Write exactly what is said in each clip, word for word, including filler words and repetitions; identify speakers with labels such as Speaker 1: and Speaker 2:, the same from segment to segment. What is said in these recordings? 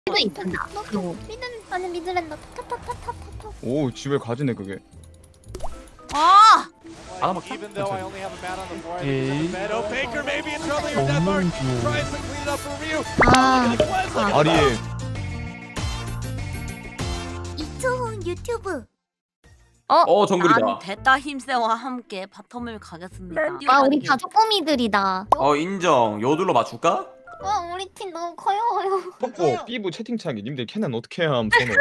Speaker 1: 도 있단다. 그리고
Speaker 2: 미드 아니 미드랜더 타타타타타타.
Speaker 3: 오 집에 가지네 그게.
Speaker 4: 아!
Speaker 3: 하나 먹자.
Speaker 1: 아, 아
Speaker 3: 아리에
Speaker 2: 이초훈 유튜브.
Speaker 5: 어 정글이다.
Speaker 4: 난 됐다 힘세와 함께 바텀을 가겠습니다.
Speaker 1: 아 우리 다 쪼꼬미들이다.
Speaker 5: 어 인정. 요들로 맞출까?
Speaker 2: 어 우리 팀 너무 커요요.
Speaker 3: 뽀뽀 삐부 채팅창에 님들 캐는 어떻게 해야 함 선호.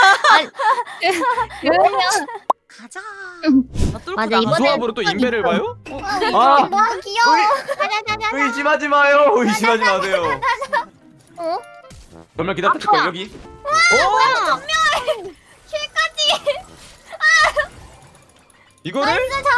Speaker 1: 그러면
Speaker 4: 가자.
Speaker 1: 음.
Speaker 4: 나 뚫고
Speaker 1: 맞아,
Speaker 4: 나가.
Speaker 1: 이번엔
Speaker 3: 수압으로 또 인베를 봐요?
Speaker 5: 아
Speaker 2: 와 귀여워. 자자자자.
Speaker 5: 의심하지 마요. 의심하지 마세요.
Speaker 2: 어?
Speaker 5: 정말 기다렸을 거예요 여기.
Speaker 3: 이거를?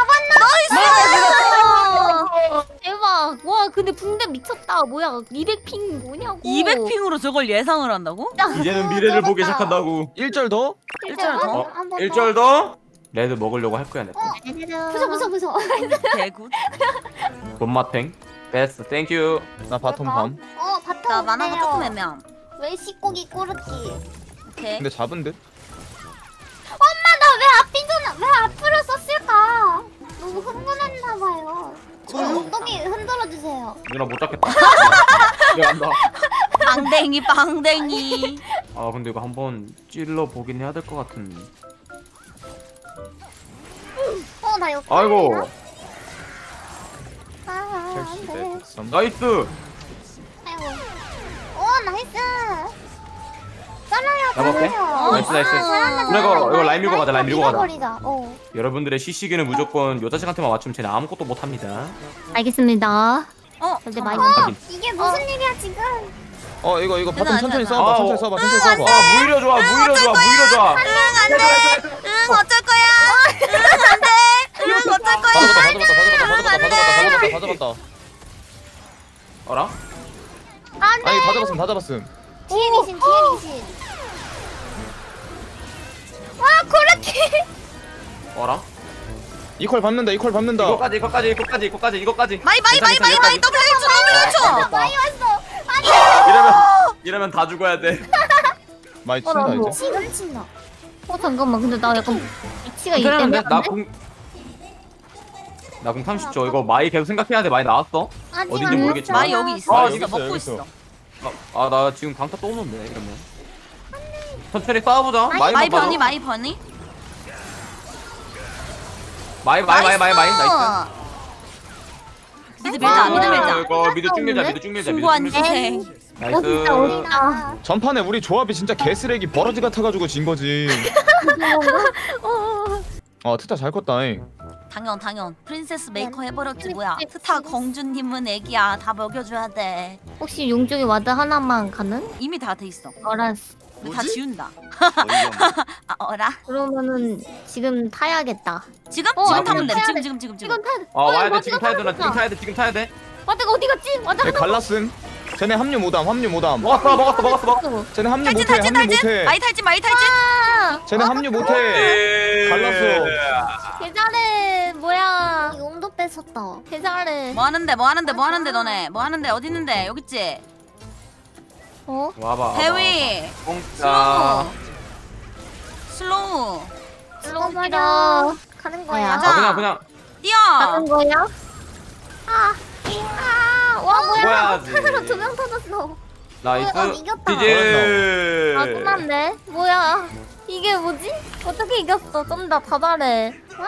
Speaker 1: 대박. 와 근데 붕대 미쳤다. 뭐야 이백 핑 뭐냐고.
Speaker 4: 이백 핑으로 저걸 예상을 한다고?
Speaker 5: 이제는 미래를 보기 시작한다고.
Speaker 3: 일 절 더?
Speaker 4: 일절 더?
Speaker 5: 어? 일 절 더? 레드 먹으려고 할 거야 내.
Speaker 2: 부숴 부숴 부숴.
Speaker 4: 개굿.
Speaker 5: 돈마탱. 베스트 땡큐.
Speaker 3: 나 바텀 밤.
Speaker 2: 어 바텀
Speaker 4: 나 만화가
Speaker 2: 어때요?
Speaker 4: 조금 애매함.
Speaker 2: 외식고기 꼬르기.
Speaker 4: 오케이.
Speaker 3: 근데 잡은 듯?
Speaker 2: 나 왜 앞이잖아. 왜 앞으로 썼을까? 너무 흥분했나봐요. 저 엉덩이 흔들어 주세요.
Speaker 5: 누나 못 잡겠다. 이거 안다.
Speaker 4: 빵댕이 빵댕이.
Speaker 5: 아 근데 이거 한번 찔러 보긴 해야 될 것 같은.
Speaker 2: 어나 이거.
Speaker 5: 아이고
Speaker 2: 아
Speaker 3: 첼시
Speaker 2: 안돼.
Speaker 3: 대 백삼.
Speaker 5: 나이스.
Speaker 2: 아이고. 오 나이스. 잘라요
Speaker 5: 나볼게.
Speaker 2: 잘라요.
Speaker 5: 나이스 나이스.
Speaker 2: 잘한다,
Speaker 5: 누나 이거
Speaker 2: 잘한다.
Speaker 5: 이거 라인 밀고 가자 라인 밀고 가자.
Speaker 2: 밀어버리자. 어.
Speaker 5: 여러분들의 시시기는 무조건 요 자식한테만 맞추면 쟤는 아무것도 못합니다.
Speaker 1: 알겠습니다.
Speaker 4: 어,
Speaker 1: 근데 많이
Speaker 4: 잠깐만.
Speaker 5: 확인.
Speaker 2: 이게 무슨 일이야 지금?
Speaker 3: 어 이거 이거
Speaker 4: 괜찮아,
Speaker 3: 바텀 천천히
Speaker 4: 괜찮아.
Speaker 3: 싸워봐
Speaker 5: 아,
Speaker 3: 천천히
Speaker 5: 어.
Speaker 3: 싸워봐 천천히 싸워봐.
Speaker 5: 아 무이려 좋아 무이려 좋아 무이려 좋아.
Speaker 4: 응 어쩔 거야. 응 안돼. 응 어쩔
Speaker 3: 다
Speaker 4: 거야.
Speaker 3: 잡았다 다 잡았다 다 잡았다 다 잡았다 다 잡았다 다 잡았다.
Speaker 5: 어라?
Speaker 3: 아니 다 잡았음 다 잡았음.
Speaker 2: 뒤에 리신 뒤에 리신. 와 고르키.
Speaker 5: 어라?
Speaker 3: 이퀄 밟는다 이퀄 밟는다.
Speaker 5: 이거까지 이거까지 이거까지 이거까지 이거까지.
Speaker 4: 마이 마이 마이 마이 마이 더블 일 초 더블 일 초.
Speaker 2: 많이 왔어.
Speaker 5: 이러면 이러면 다 죽어야 돼.
Speaker 3: 많이
Speaker 1: 어,
Speaker 3: 친다
Speaker 1: 나 뭐.
Speaker 3: 이제.
Speaker 2: 지금 친다.
Speaker 1: 어 잠깐만 근데 나 약간 위치가
Speaker 5: 괜찮은데?
Speaker 1: 애매한데?
Speaker 5: 나궁 나궁 삼십 초. 이거 마이 계속 생각해야 돼. 마이 나왔어?
Speaker 2: 아직
Speaker 5: 어딘지
Speaker 2: 안
Speaker 5: 모르겠지만.
Speaker 4: 마이 여기 있어.
Speaker 5: 아,
Speaker 4: 여기
Speaker 3: 여기
Speaker 4: 있어
Speaker 3: 있어,
Speaker 4: 먹고
Speaker 3: 여기
Speaker 4: 있어.
Speaker 3: 있어.
Speaker 5: 아 나 지금 강타 또 오는데 이러면. 천천히 싸워보자. 마이
Speaker 4: 마이
Speaker 5: 봐봐.
Speaker 4: 버니 마이 버니.
Speaker 5: 마이 마이 마이 마이 마이 나이스.
Speaker 4: 미드 밀자 미드 밀자.
Speaker 5: 이거 미드 쭉 밀자 미드 쭉 밀자 미드 쭉
Speaker 4: 숭고한
Speaker 5: 밀자.
Speaker 4: 희생.
Speaker 1: 어 진짜
Speaker 5: 나이스.
Speaker 1: 어디다.
Speaker 3: 전판에 우리 조합이 진짜 개쓰레기 버러지 같아가지고 진 거지. 아 트타 잘 컸다잉.
Speaker 4: 당연 당연. 프린세스 메이커 해버렸지 뭐야. 스타 공주님은 애기야. 다 먹여줘야 돼.
Speaker 1: 혹시 용쪽에 와드 하나만 가는?
Speaker 4: 이미 다 돼 있어.
Speaker 1: 알았어.
Speaker 4: 우리 다 지운다.
Speaker 5: 어이가
Speaker 4: 아 어라?
Speaker 1: 그러면은 지금 타야겠다.
Speaker 4: 지금?
Speaker 1: 어,
Speaker 4: 지금
Speaker 1: 아니,
Speaker 4: 타면 돼.
Speaker 1: 타야
Speaker 4: 지금
Speaker 1: 돼.
Speaker 4: 지금 지금 지금.
Speaker 1: 지금 타야 돼.
Speaker 5: 아 와야 돼
Speaker 1: 와드가
Speaker 5: 지금 타야 돼 나 지금
Speaker 1: 타야
Speaker 5: 타야 돼 지금 타야 돼.
Speaker 1: 와드가 어디 갔지? 와드
Speaker 3: 얘 갈랐음. 쟤네 합류 못함 합류 못함.
Speaker 5: 먹었어 먹었어 먹었어 먹었어.
Speaker 1: 하나.
Speaker 3: 쟤네 합류
Speaker 4: 탈진
Speaker 3: 못해
Speaker 4: 탈진
Speaker 3: 합류
Speaker 4: 탈진.
Speaker 3: 못해.
Speaker 4: 마이 탈진 마이 탈진.
Speaker 1: 아,
Speaker 3: 쟤네 합류 못해. 갈랐어.
Speaker 1: 개 잘해. 뭐야?
Speaker 2: 이 용도 뺏었다.
Speaker 1: 개 잘해.
Speaker 4: 뭐 하는데 뭐 하는데 뭐 하는데 너네 뭐 하는데 어디 있는데 여기 있지.
Speaker 1: 어?
Speaker 5: 와봐.
Speaker 4: 대위.
Speaker 5: 공짜.
Speaker 4: 슬로우.
Speaker 2: 죽어버려. 가는 거야.
Speaker 1: 아,
Speaker 4: 가자.
Speaker 5: 아 그냥 그냥
Speaker 4: 뛰어.
Speaker 1: 가는 거야?
Speaker 2: 아, 와 뭐야?
Speaker 5: 죽어야지.
Speaker 2: 카드로 두 명 터졌어.
Speaker 5: 나이스.
Speaker 2: 어, 이겼다.
Speaker 5: 디제.
Speaker 1: 아 끝났네. 뭐야? 이게 뭐지? 어떻게 이겼어? 좀 더 더 잘해.
Speaker 2: 와,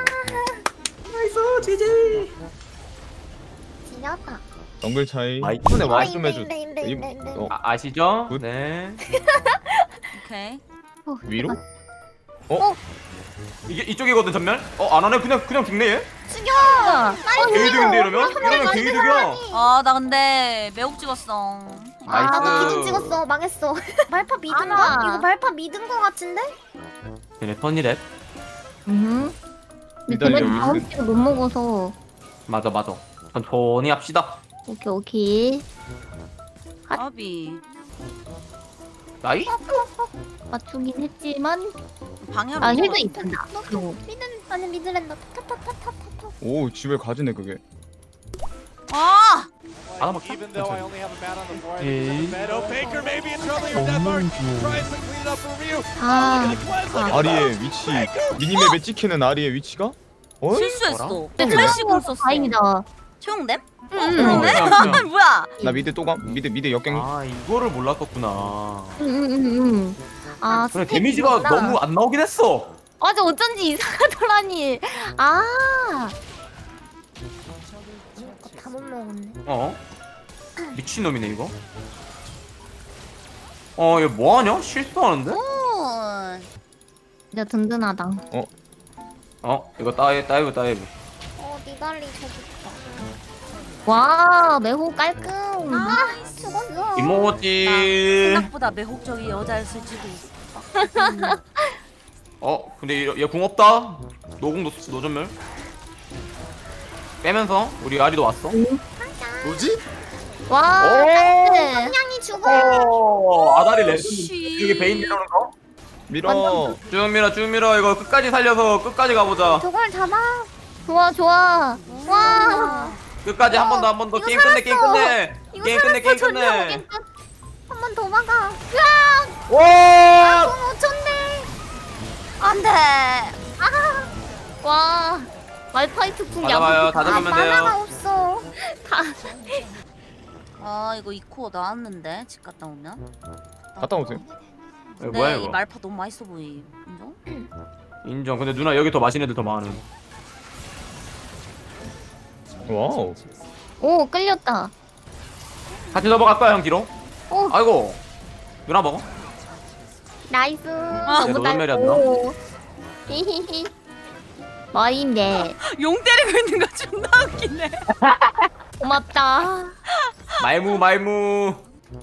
Speaker 5: 나이스 지지.
Speaker 2: 지렸다.
Speaker 3: 정글 차이.
Speaker 5: 아,
Speaker 3: 이번에
Speaker 5: 이거
Speaker 3: 말 좀 해줘.
Speaker 2: 인베, 인베,
Speaker 3: 이-
Speaker 2: 인베, 인베.
Speaker 3: 어,
Speaker 5: 아, 아시죠?
Speaker 3: 굿.
Speaker 5: 네.
Speaker 4: 오케이.
Speaker 1: 어,
Speaker 3: 위로?
Speaker 5: 이게 이쪽이거든 전멸. 어 안 하네 그냥 그냥 죽네 얘.
Speaker 2: 죽여.
Speaker 1: 뭐야?
Speaker 5: 개이득인데 이러면? 이러면 개이득이야.
Speaker 4: 아 나 근데 매혹 찍었어.
Speaker 2: 아, 나도
Speaker 5: 나이스.
Speaker 2: 기둥 찍었어. 망했어. 말파 믿은
Speaker 1: 알아.
Speaker 2: 거? 이거 말파 믿은 거 같은데?
Speaker 5: 얘네 턴이래.
Speaker 1: 음. 근데
Speaker 3: 기다려.
Speaker 1: 걔네들 다음 피를 못 먹어서.
Speaker 5: 맞아 맞아. 천천히 합시다.
Speaker 1: 오케이 오케이.
Speaker 4: 아비.
Speaker 5: 나이?
Speaker 1: 맞추긴 했지만
Speaker 4: 방해로.
Speaker 1: 아 힐도 있단다. 그리고
Speaker 2: 미드 아니 미드랜더 타타타타타타.
Speaker 3: 오 집에 가지네 그게.
Speaker 4: 아.
Speaker 5: 다 막자.
Speaker 6: Even though I only have a bat on the board,
Speaker 3: Hey.
Speaker 6: Meadow Baker maybe in trouble here. Death Mark tries to clean it up for Ryu.
Speaker 1: 아,
Speaker 6: Look at the cleanse, look at the
Speaker 3: 아리의 위치 미니맵에 찍히는 아리의 위치가? 어?
Speaker 4: 실수했어.
Speaker 1: 근데
Speaker 4: 플래시공 썼어.
Speaker 1: 다행이다.
Speaker 4: 채용됨?
Speaker 1: 응,
Speaker 5: 어,
Speaker 1: 응,
Speaker 5: 그냥, 그냥.
Speaker 4: 뭐야?
Speaker 3: 나 미드 또가 미드 미드 역갱.
Speaker 5: 아 이거를 몰랐었구나.
Speaker 1: 응, 응, 응. 아,
Speaker 5: 그래
Speaker 1: 스펙이
Speaker 5: 데미지가
Speaker 1: 있구나.
Speaker 5: 너무 안 나오긴 했어.
Speaker 1: 맞아, 어쩐지 이상하더라니. 아,
Speaker 2: 다 못 먹었네.
Speaker 5: 어? 미친 놈이네 이거. 어, 얘 뭐하냐? 실수하는데?
Speaker 4: 오.
Speaker 1: 진짜 든든하다.
Speaker 5: 어, 이거 따이 따이브 따이브.
Speaker 2: 어, 니갈리 저기다.
Speaker 1: 와, 매우 깔끔.
Speaker 2: 아, 죽었어.
Speaker 5: 이모지.
Speaker 4: 생각보다 매혹적인 여자였을지도.
Speaker 5: 어, 근데 얘 궁 없다. 노궁 노 노전멸. 빼면서 우리 아리도 왔어.
Speaker 3: 뭐지?
Speaker 1: 와,
Speaker 5: 오!
Speaker 1: 깔끔.
Speaker 2: 향이 죽어.
Speaker 5: 어, 아다리 레전드.
Speaker 4: 씨.
Speaker 5: 여기 베인 내려오는 거?
Speaker 3: 밀어.
Speaker 5: 쭉 밀어 쭉 밀어 이거 끝까지 살려서 끝까지 가보자.
Speaker 2: 저걸 잡아.
Speaker 1: 좋아, 좋아. 와,
Speaker 5: 끝까지 한 번 더 한 번 더
Speaker 2: 이거
Speaker 5: 게임 끝내 게임
Speaker 2: 살았어.
Speaker 5: 끝내.
Speaker 2: 이거
Speaker 5: 게임 끝내 게임
Speaker 1: 전력
Speaker 5: 끝내.
Speaker 1: 오긴 끝.
Speaker 2: 한 번 더 막아.
Speaker 5: 와!
Speaker 2: 공 오천대.
Speaker 4: 안 돼.
Speaker 1: 와, 말파이트 궁
Speaker 5: 받아봐요.
Speaker 1: 야무.
Speaker 5: 다
Speaker 2: 아,
Speaker 5: 잡으면
Speaker 2: 만화가
Speaker 5: 돼요.
Speaker 2: 없어.
Speaker 1: 다.
Speaker 4: 아 이거 이코 나왔는데 집 갔다 오면.
Speaker 3: 갔다 오세요.
Speaker 5: 이거 뭐야
Speaker 4: 네, 이
Speaker 5: 이거?
Speaker 4: 말파 너무 맛있어 보이. 인정?
Speaker 5: 인정. 근데 누나 여기 더 맛있는 애들 더 많은.
Speaker 3: 와우.
Speaker 1: 오, 끌렸다.
Speaker 5: 같이 넘어갈까요 형 뒤로?
Speaker 1: 오,
Speaker 5: 아이고. 누나 먹어.
Speaker 1: 나이스.
Speaker 5: 야,
Speaker 1: 너무
Speaker 5: 노잼멜이 안
Speaker 1: 달고. 히히히. 뭐인데?
Speaker 4: 용 때리고 있는 거 존나 웃기네.
Speaker 1: 고맙다.
Speaker 5: 말무 말무.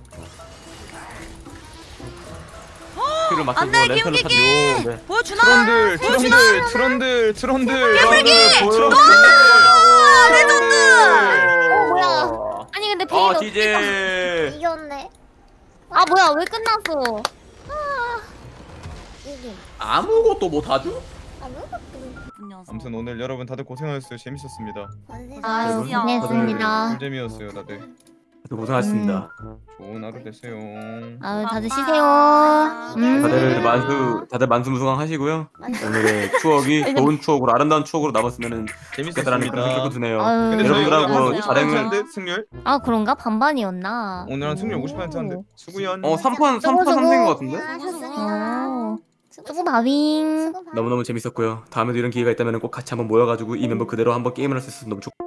Speaker 5: 큐를 맞추고
Speaker 4: 안돼
Speaker 5: 랜턴을
Speaker 4: 김기기.
Speaker 5: 타죠. 네.
Speaker 4: 보여주나?
Speaker 3: 트런들 트런들 트런들 트런들.
Speaker 4: 깨물기!
Speaker 3: 트런들.
Speaker 4: 아 레전드.
Speaker 1: 어, 뭐야. 아니 근데 베인
Speaker 5: 아
Speaker 1: 어떻게
Speaker 5: 디제.
Speaker 2: 이겼네.
Speaker 1: 아 뭐야 왜 끝났어?
Speaker 2: 이긴.
Speaker 5: 아무것도 못하죠?
Speaker 2: 아무것도.
Speaker 3: 아무튼 오늘 여러분 다들 고생하셨어요. 재밌었습니다.
Speaker 1: 아
Speaker 5: 네,
Speaker 1: 고생했습니다.
Speaker 3: 꿀잼이었어요 다들.
Speaker 5: 다들 고생하셨습니다.
Speaker 3: 좋은 하루 되세요.
Speaker 1: 아 다들 쉬세요. 음.
Speaker 5: 다들 만수 다들 만수무강 하시고요. 오늘의 추억이 좋은 추억으로 아름다운 추억으로 남았으면은 좋겠다라는 그런 생각도
Speaker 3: 재밌었습니다.
Speaker 5: 드네요.
Speaker 1: 아유,
Speaker 3: 근데
Speaker 5: 여러분들하고
Speaker 3: 저희
Speaker 5: 자랭을-
Speaker 3: 잘했는데 승률?
Speaker 1: 아 그런가 반반이었나?
Speaker 3: 오늘 한 승률 오십 퍼센트인데 수구연.
Speaker 5: 어 삼 판 삼 판
Speaker 1: 저거,
Speaker 5: 삼 승인 것
Speaker 2: 아,
Speaker 5: 같은데?
Speaker 2: 하셨습니다.
Speaker 1: 어. 수고 바빙.
Speaker 2: 수고 많-
Speaker 5: 너무너무 재밌었고요. 다음에도 이런 기회가 있다면 꼭 같이 한번 모여가지고 이 멤버 그대로 한번 게임을 할 수 있어서 너무 좋.